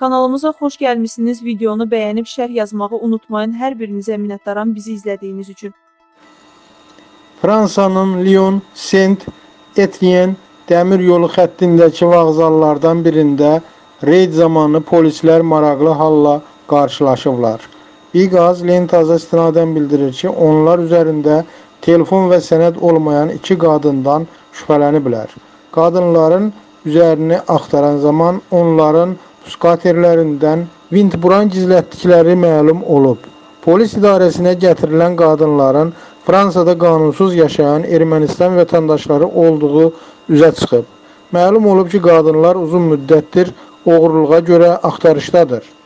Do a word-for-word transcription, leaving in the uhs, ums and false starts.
Kanalımıza xoş gəlmişsiniz. Videonu bəyənib şərh yazmağı unutmayın. Hər birinizə minnətdaram bizi izlədiyiniz üçün. Fransanın Lyon, Saint-Étienne dəmir yolu xəttindəki vağzallardan birində reyd zamanı polislər maraqlı halla qarşılaşıblar. İqaz Lentaza istinadən bildirir ki, onlar üzərində telefon və sənəd olmayan iki qadından şübhələniblər. Qadınların üzərini axtaran zaman onların skaterlərindən Vintburan gizlətdikləri məlum olub. Polis idarəsinə gətirilən qadınların Fransada qanunsuz yaşayan Ermənistan vətəndaşları olduğu üzə çıxıb. Məlum olub ki, qadınlar uzun müddətdir oğurluğa görə axtarışdadır.